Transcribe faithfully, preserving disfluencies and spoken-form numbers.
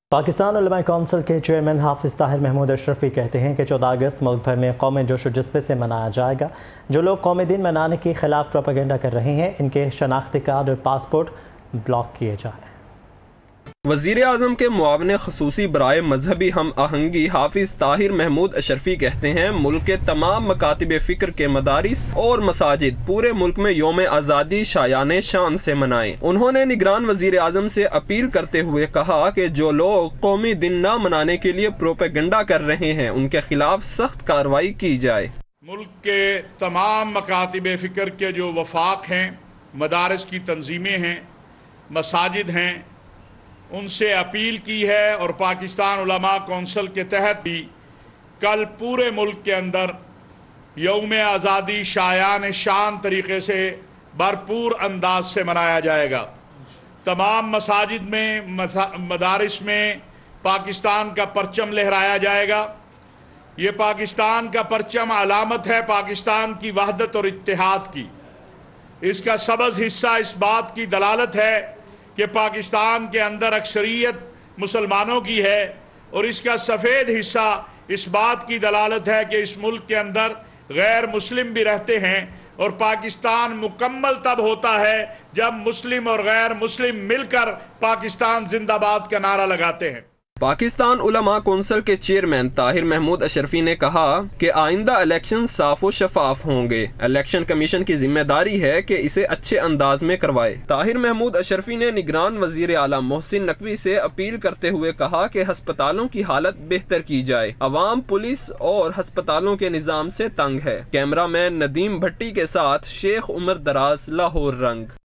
پاکستان علماء کونسل کے چیئرمین حافظ طاہر محمود اشرفی کہتے ہیں کہ چودہ اگست ملک بھر میں قومی جوش و جذبے سے منایا جائے گا۔ جو لوگ قومی دن منانے کے خلاف پروپیگنڈا کر رہے ہیں، ان کے شناختی کارڈ اور پاسپورٹ بلاک کیے جائیں۔ وزیر اعظم کے معاون خصوصی برائے مذہبی ہم آہنگی حافظ طاہر محمود اشرفی کہتے ہیں ملک کے تمام مکاتب فکر کے مدارس اور مساجد پورے ملک میں یوم آزادی شایان شان سے منائیں۔ انہوں نے نگران وزیر اعظم سے اپیل کرتے ہوئے کہا کہ جو لوگ قومی دن نہ منانے کے لیے پروپیگنڈا کر رہے ہیں، ان کے خلاف سخت کارروائی کی جائے۔ ملک کے تمام مکاتب فکر کے جو وفاق ہیں، مدارس کی تنظیمیں ہیں، مساجد ہیں، ان سے اپیل کی ہے اور پاکستان علماء کونسل کے تحت بھی کل پورے ملک کے اندر یوم آزادی شایان شان طریقے سے بھرپور انداز سے منایا جائے گا۔ تمام مساجد میں، مدارس میں پاکستان کا پرچم لہرایا جائے گا۔ یہ پاکستان کا پرچم علامت ہے پاکستان کی وحدت اور اتحاد کی۔ اس کا سبز حصہ اس بات کی دلالت ہے کہ پاکستان کے اندر اکثریت مسلمانوں کی ہے، اور اس کا سفید حصہ اس بات کی دلالت ہے کہ اس ملک کے اندر غیر مسلم بھی رہتے ہیں، اور پاکستان مکمل تب ہوتا ہے جب مسلم اور غیر مسلم مل کر پاکستان زندہ باد کا نعرہ لگاتے ہیں۔ پاکستان علماء کونسل کے چیئرمین طاہر محمود اشرفی نے کہا کہ آئندہ الیکشن صاف و شفاف ہوں گے۔ الیکشن کمیشن کی ذمہ داری ہے کہ اسے اچھے انداز میں کروائے۔ طاہر محمود اشرفی نے نگران وزیر اعلیٰ محسن نقوی سے اپیل کرتے ہوئے کہا کہ ہسپتالوں کی حالت بہتر کی جائے۔ عوام پولیس اور ہسپتالوں کے نظام سے تنگ ہے۔ کیمرہ مین ندیم بھٹی کے ساتھ شیخ عمر دراز، لاہور رنگ۔